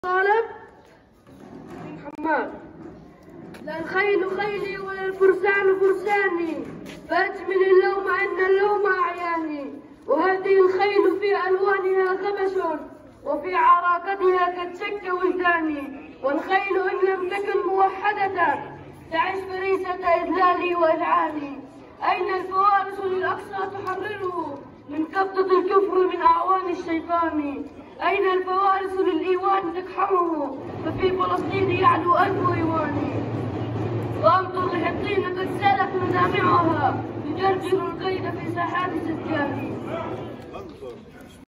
طالب محمد. لا الخيل خيلي ولا الفرسان فرساني، فأجمل اللوم إن اللوم أعياني. وهذه الخيل في ألوانها غبش، وفي عراقتها قد شك وجداني. والخيل إن لم تكن موحدة تعيش فريسة إذلالي وإذعاني. أين الفوارس للأقصى تحرره من قبضة الكفر من أعوان الشيطان؟ أين الفوارس للإيوان تقحمه ففي فلسطين يعلو ألف إيوان؟ وأمطر لحطين قد سالت مدامعها يجرجر القيد في ساحات سكاني.